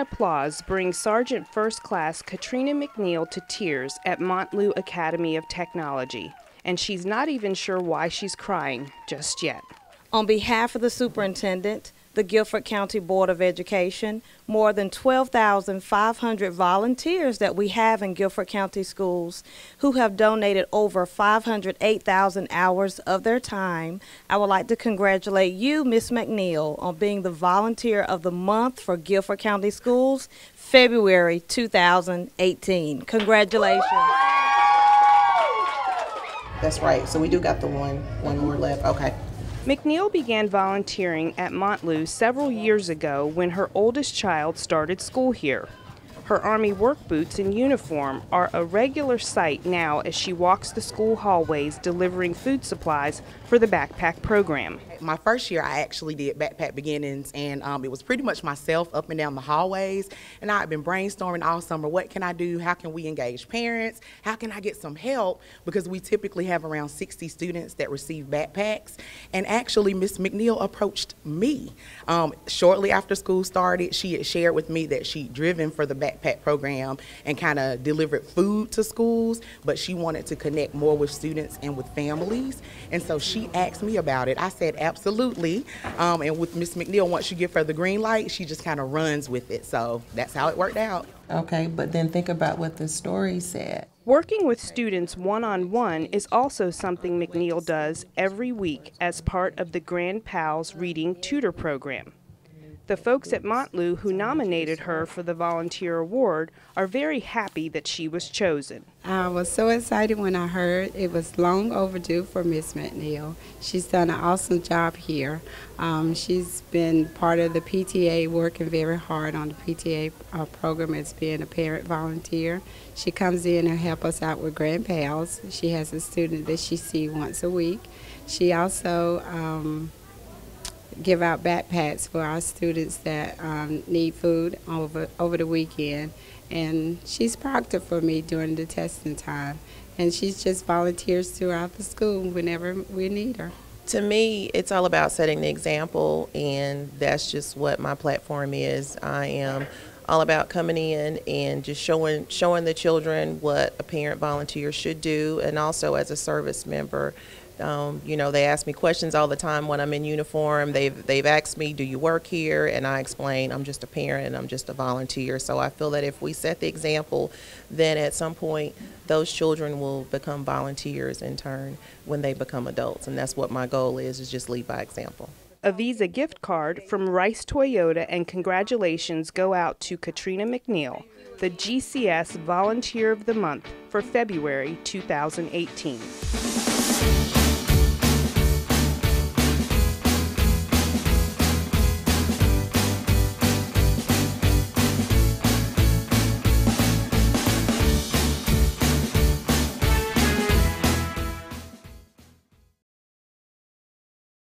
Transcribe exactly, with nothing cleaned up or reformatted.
applause brings Sergeant First Class Katrina McNeil to tears at Montlieu Academy of Technology, and she's not even sure why she's crying just yet. On behalf of the superintendent, the Guilford County Board of Education, more than twelve thousand five hundred volunteers that we have in Guilford County schools who have donated over five hundred eight thousand hours of their time, I would like to congratulate you, Miz McNeil, on being the Volunteer of the Month for Guilford County Schools, February two thousand eighteen. Congratulations. That's right. So we do got the one, one more left. Okay. McNeil began volunteering at Montlieu several years ago when her oldest child started school here. Her Army work boots and uniform are a regular sight now as she walks the school hallways delivering food supplies for the backpack program. My first year I actually did backpack beginnings, and um, it was pretty much myself up and down the hallways, and I've been brainstorming all summer, what can I do, how can we engage parents, how can I get some help, because we typically have around sixty students that receive backpacks. And actually Miz McNeil approached me. Um, shortly after school started, she had shared with me that she'd driven for the backpack program and kind of delivered food to schools, but she wanted to connect more with students and with families, and so she asked me about it. I said absolutely, um, and with Miz McNeil, once you give her the green light, she just kind of runs with it, so that's how it worked out. Okay, but then think about what the story said. Working with students one-on-one is also something McNeil does every week as part of the Grand Pals Reading Tutor Program. The folks at Montlieu who nominated her for the volunteer award are very happy that she was chosen. I was so excited when I heard. It was long overdue for Miz McNeil. She's done an awesome job here. Um, she's been part of the P T A, working very hard on the P T A uh, program as being a parent volunteer. She comes in and helps us out with Grand Pals. She has a student that she sees once a week. She also um, give out backpacks for our students that um, need food over over the weekend, and she's proctor for me during the testing time, and she's just volunteers throughout the school whenever we need her. To me, it's all about setting the example, and that's just what my platform is. I am all about coming in and just showing showing the children what a parent volunteer should do, and also as a service member. Um, you know, they ask me questions all the time when I'm in uniform. They've, they've asked me, do you work here? And I explain, I'm just a parent and I'm just a volunteer. So I feel that if we set the example, then at some point those children will become volunteers in turn when they become adults. And that's what my goal is, is just lead by example. A Visa gift card from Rice Toyota and congratulations go out to Katrina McNeil, the G C S Volunteer of the Month for February two thousand eighteen.